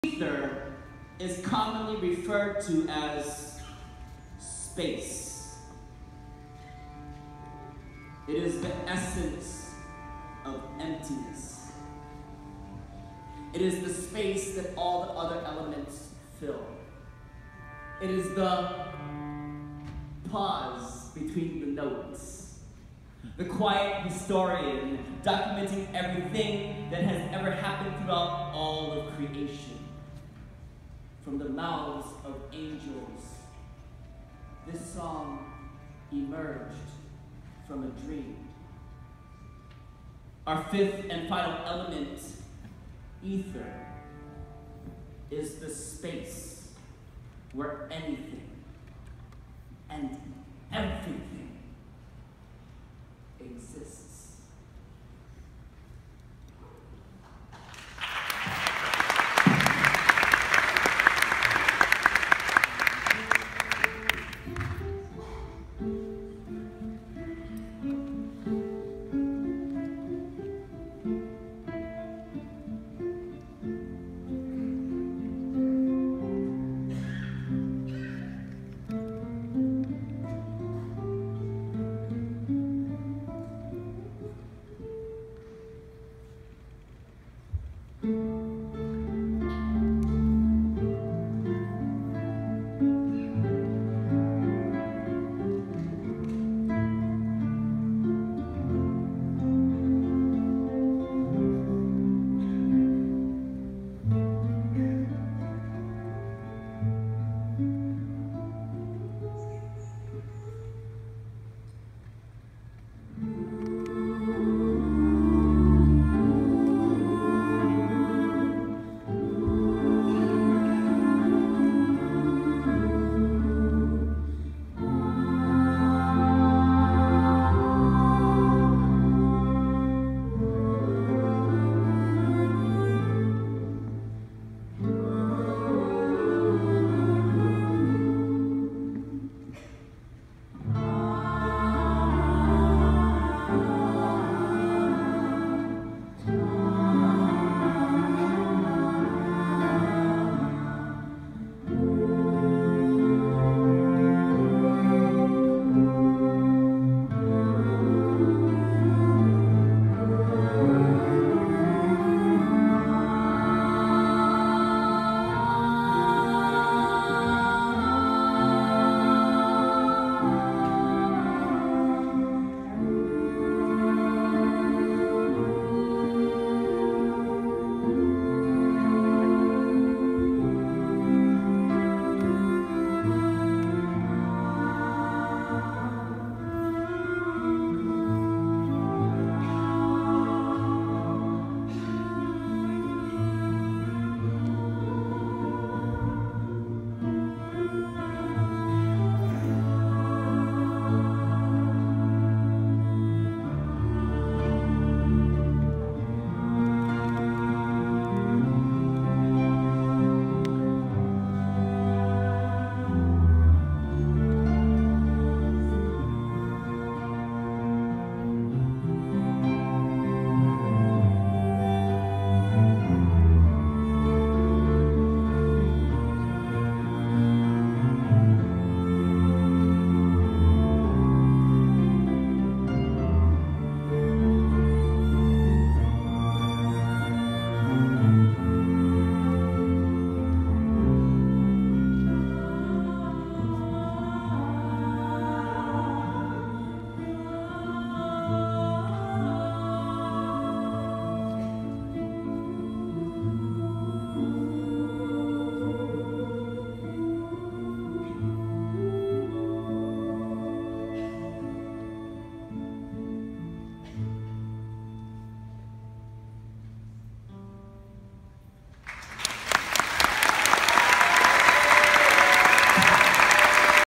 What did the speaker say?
Ether is commonly referred to as space. It is the essence of emptiness. It is the space that all the other elements fill. It is the pause between the notes. The quiet historian documenting everything that has ever happened throughout all of creation. From the mouths of angels, this song emerged from a dream. Our fifth and final element, ether, is the space where anything and everything